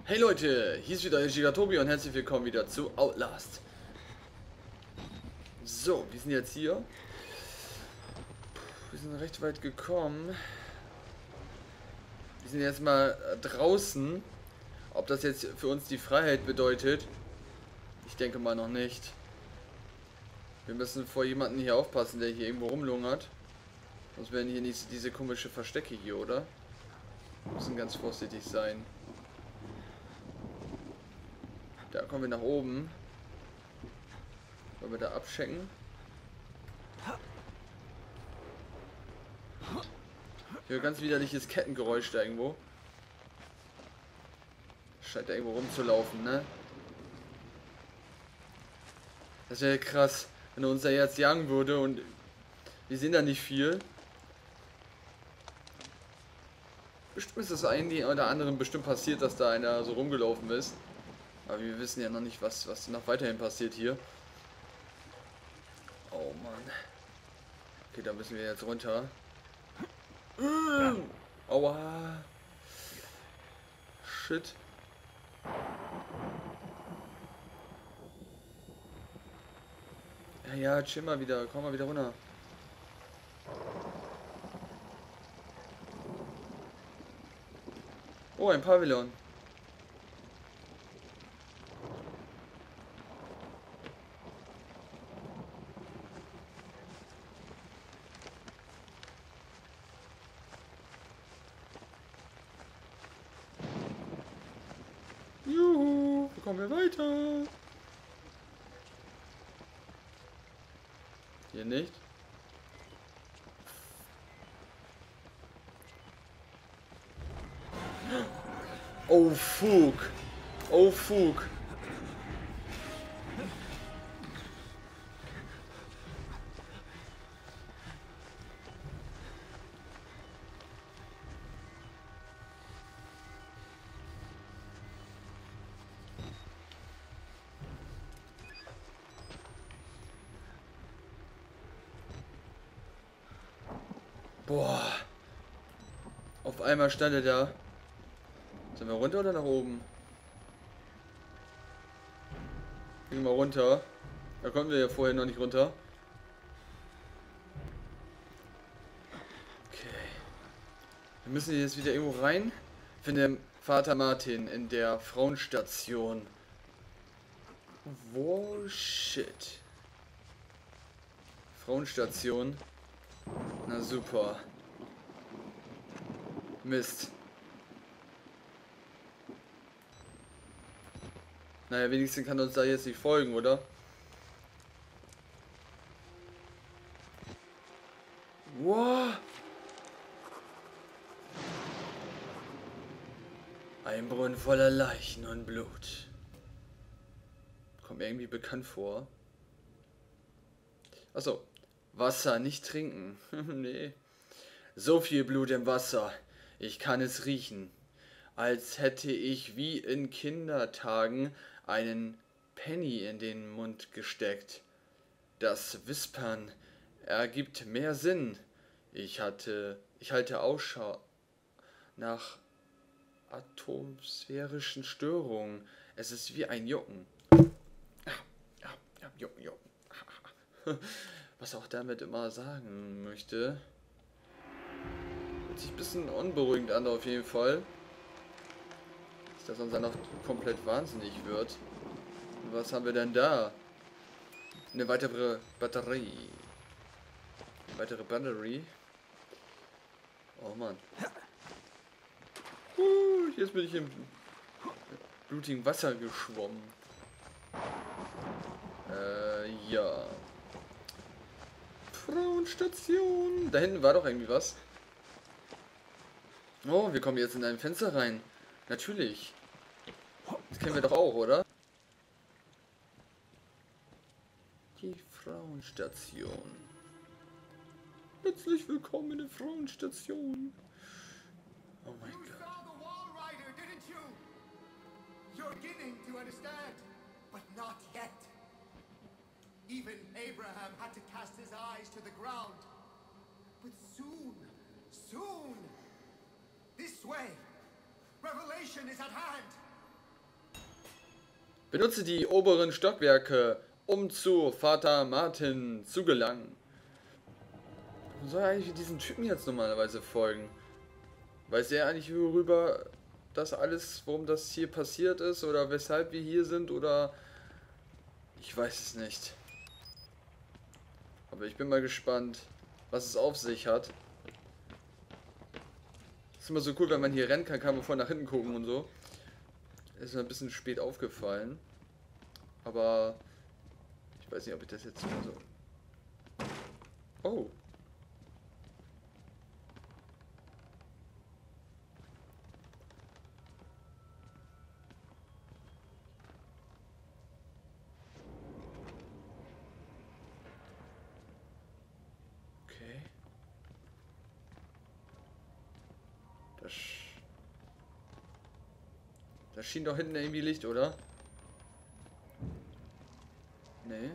Hey Leute, hier ist wieder Gigatobi und herzlich willkommen wieder zu Outlast. So, wir sind jetzt hier. Wir sind recht weit gekommen. Wir sind jetzt mal draußen. Ob das jetzt für uns die Freiheit bedeutet, ich denke mal noch nicht. Wir müssen vor jemanden hier aufpassen, der hier irgendwo rumlungert. Sonst werden hier nicht diese komische Verstecke hier, oder? Wir müssen ganz vorsichtig sein. Da kommen wir nach oben. Wollen wir da abchecken? Ich höre ganz widerliches Kettengeräusch da irgendwo. Scheint da irgendwo rumzulaufen, ne? Das wäre krass, wenn er uns da jetzt jagen würde und wir sehen da nicht viel. Bestimmt ist das einen oder anderen bestimmt passiert, dass da einer so rumgelaufen ist. Aber wir wissen ja noch nicht, was noch weiterhin passiert hier. Oh Mann. Okay, da müssen wir jetzt runter. Aua. Shit. Ja, chill mal wieder. Komm mal wieder runter. Oh, ein Pavillon. Juhu, wo kommen wir weiter? Hier nicht. Oh, Fug. Oh, Fug. Boah. Auf einmal stand er da. Sind wir runter oder nach oben? Gehen wir mal runter. Da konnten wir ja vorher noch nicht runter. Okay. Wir müssen jetzt wieder irgendwo rein. Ich finde Vater Martin in der Frauenstation. Wo shit. Frauenstation. Na super. Mist. Naja, wenigstens kann uns da jetzt nicht folgen, oder? Wow. Ein Brunnen voller Leichen und Blut. Kommt mir irgendwie bekannt vor. Achso. Wasser, nicht trinken. Nee. So viel Blut im Wasser. Ich kann es riechen. Als hätte ich wie in Kindertagen einen Penny in den Mund gesteckt. Das Wispern ergibt mehr Sinn. Ich halte Ausschau nach atmosphärischen Störungen. Es ist wie ein Jucken. Ja, Jucken, Jucken. Was auch damit immer sagen möchte. Hört sich ein bisschen unberuhigend an auf jeden Fall. Dass uns dann noch komplett wahnsinnig wird. Und was haben wir denn da? Eine weitere Batterie. Eine weitere Batterie. Oh Mann. Jetzt bin ich im blutigen Wasser geschwommen. Ja. Frauenstation. Da hinten war doch irgendwie was. Oh, wir kommen jetzt in ein Fenster rein. Natürlich. Das kennen wir doch auch, oder? Die Frauenstation. Herzlich willkommen in der Frauenstation. Oh mein Gott. You're beginning to understand, but not yet. Even Abraham had to cast his eyes to the ground. But soon, this way, revelation is at hand. Benutze die oberen Stockwerke, um zu Vater Martin zu gelangen. Man soll eigentlich diesen Typen jetzt normalerweise folgen. Weiß er eigentlich worüber das alles, warum das hier passiert ist oder weshalb wir hier sind oder ich weiß es nicht. Aber ich bin mal gespannt, was es auf sich hat. Ist immer so cool, wenn man hier rennen kann man voll nach hinten gucken und so. Ist mir ein bisschen spät aufgefallen. Aber ich weiß nicht, ob ich das jetzt mal so... Oh. Okay. Da schien doch hinten irgendwie Licht, oder? Nee.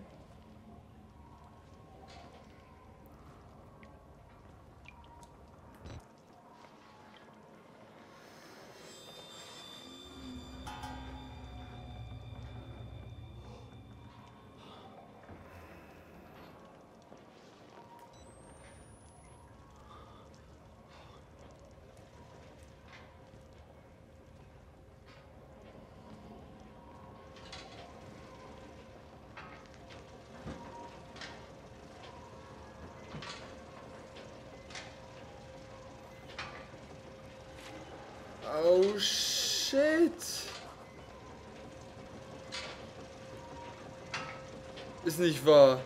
Oh shit. Ist nicht wahr.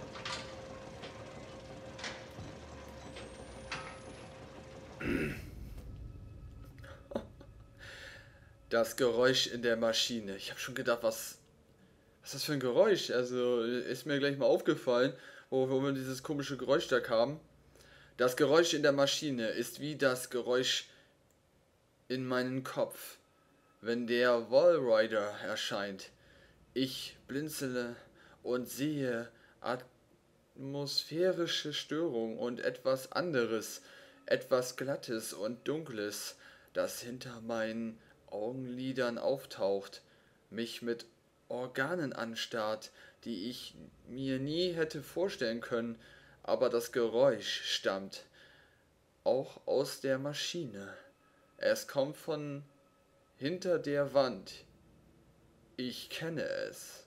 Das Geräusch in der Maschine. Ich habe schon gedacht, was ist das für ein Geräusch? Also ist mir gleich mal aufgefallen, wo wir dieses komische Geräusch da kam. Das Geräusch in der Maschine ist wie das Geräusch in meinen Kopf, wenn der Wallrider erscheint. Ich blinzele und sehe atmosphärische Störung und etwas anderes, etwas Glattes und Dunkles, das hinter meinen Augenlidern auftaucht, mich mit Organen anstarrt, die ich mir nie hätte vorstellen können, aber das Geräusch stammt auch aus der Maschine. Es kommt von hinter der Wand. Ich kenne es.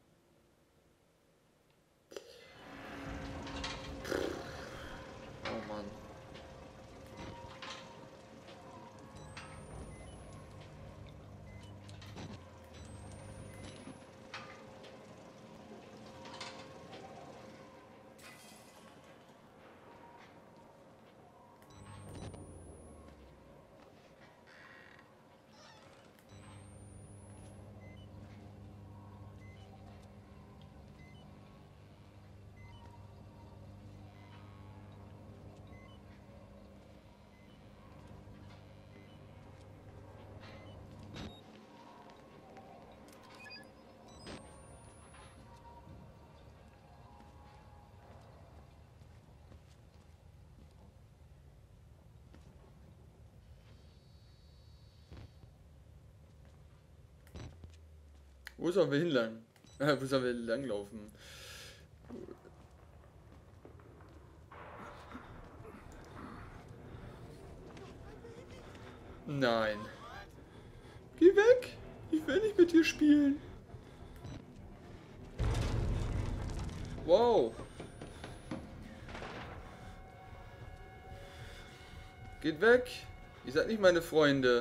Oh Mann. Wo sollen wir hinlang? Wo sollen wir langlaufen? Nein. Geh weg! Ich will nicht mit dir spielen. Wow. Geht weg. Ihr seid nicht meine Freunde.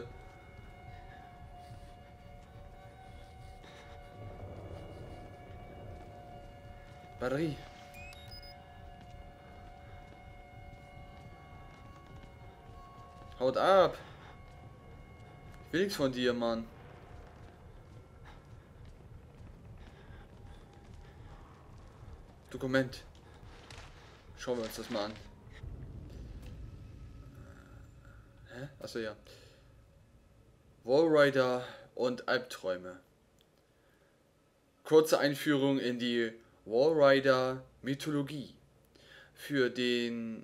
Batterie. Haut ab. Ich will nichts von dir, Mann. Dokument. Schauen wir uns das mal an. Hä? Achso, ja. Wallrider und Albträume. Kurze Einführung in die Wallrider-Mythologie. Für den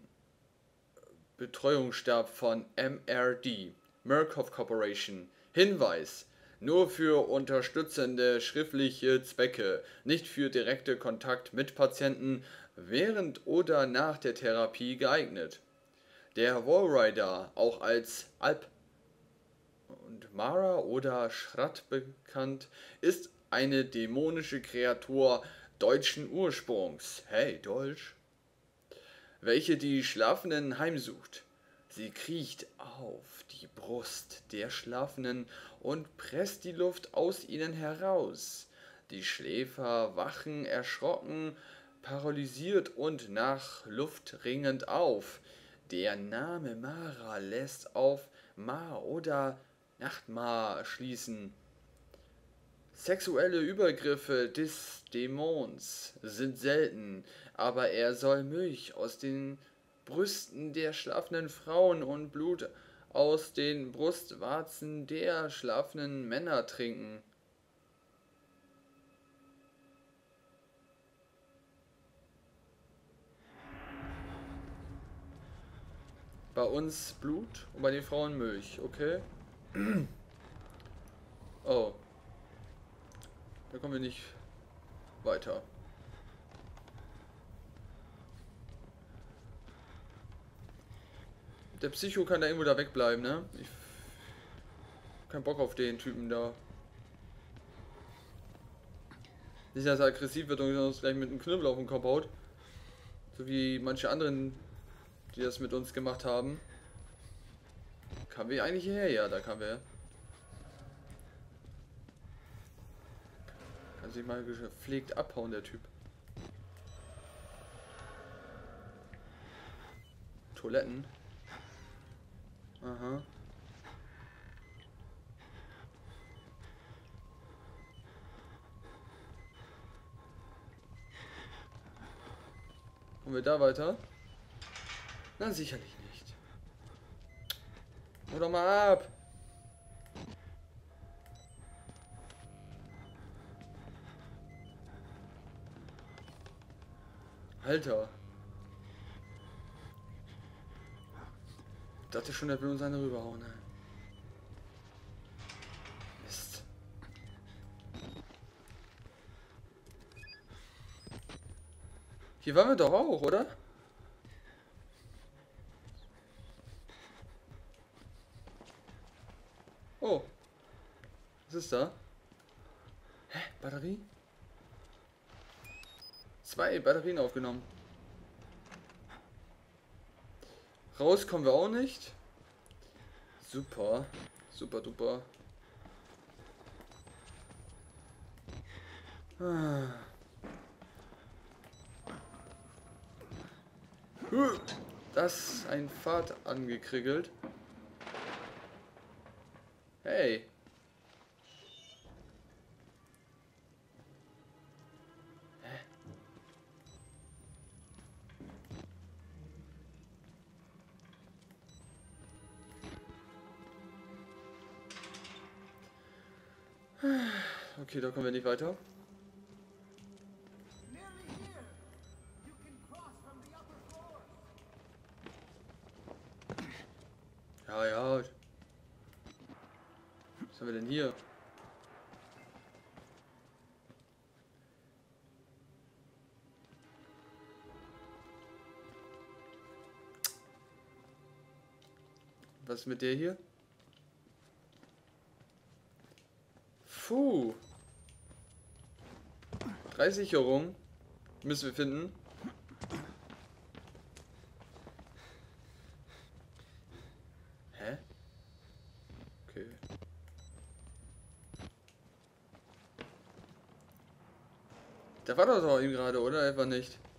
Betreuungsstab von MRD, Murkoff Corporation. Hinweis: Nur für unterstützende schriftliche Zwecke, nicht für direkte Kontakt mit Patienten während oder nach der Therapie geeignet. Der Walrider, auch als Alp und Mara oder Schrat bekannt, ist eine dämonische Kreatur deutschen Ursprungs. Hey, Deutsch. Welche die Schlafenden heimsucht. Sie kriecht auf die Brust der Schlafenden und presst die Luft aus ihnen heraus. Die Schläfer wachen erschrocken, paralysiert und nach Luft ringend auf. Der Name Mara lässt auf Ma oder Nachtmar schließen. Sexuelle Übergriffe des Dämons sind selten, aber er soll Milch aus den Brüsten der schlafenden Frauen und Blut aus den Brustwarzen der schlafenden Männer trinken. Bei uns Blut und bei den Frauen Milch, okay? Oh, da kommen wir nicht weiter. Der Psycho kann da irgendwo da wegbleiben, ne? Ich kein Bock auf den Typen da. Nicht, dass er aggressiv wird und uns gleich mit einem Knüppel auf den Kopf haut. So wie manche anderen, die das mit uns gemacht haben. Kamen wir eigentlich hierher? Ja, da kamen wir. Kann sich mal gepflegt abhauen, der Typ. Toiletten. Aha. Kommen wir da weiter? Na, sicherlich nicht. Hol doch mal ab! Alter. Ich dachte schon, er will uns eine rüberhauen. Ne? Mist. Hier waren wir doch auch, oder? Oh. Was ist da? Hä? Batterie? 2 Batterien aufgenommen. Raus kommen wir auch nicht. Super. Super duper. Das ist ein Pfad angekriegelt. Hey. Okay, da kommen wir nicht weiter. Ja, ja. Was haben wir denn hier? Was ist mit der hier? Puh. 3 Sicherungen müssen wir finden. Hä? Okay. Der war doch eben gerade, oder? Etwa nicht.